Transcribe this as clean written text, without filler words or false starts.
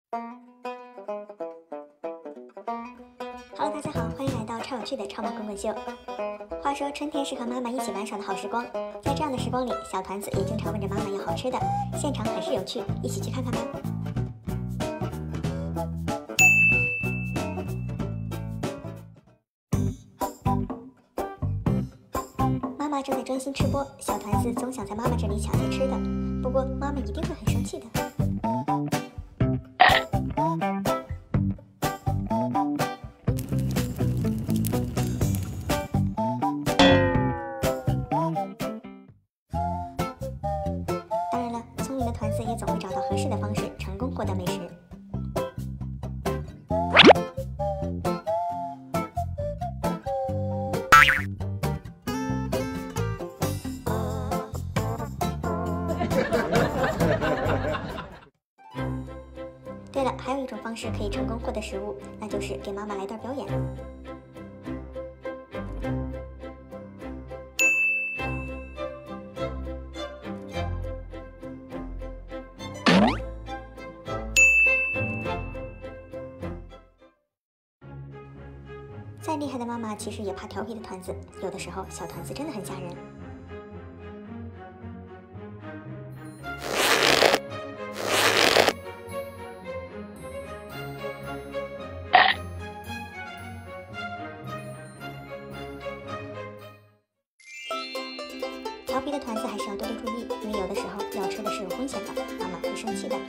Hello， 大家好，欢迎来到超有趣的超萌滚滚秀。话说春天是和妈妈一起玩耍的好时光，在这样的时光里，小团子也经常问着妈妈要好吃的，现场很是有趣，一起去看看吧。妈妈正在专心吃播，小团子总想在妈妈这里抢些吃的，不过妈妈一定会很生气的。当然了，聪明的团子也总会找到合适的方式，成功获得美食。对了，还有一种方式可以成功获得食物，那就是给妈妈来段表演。再厉害的妈妈其实也怕调皮的团子，有的时候小团子真的很吓人。调皮的团子还是要多多注意，因为有的时候要吃的是有风险的，妈妈会生气的。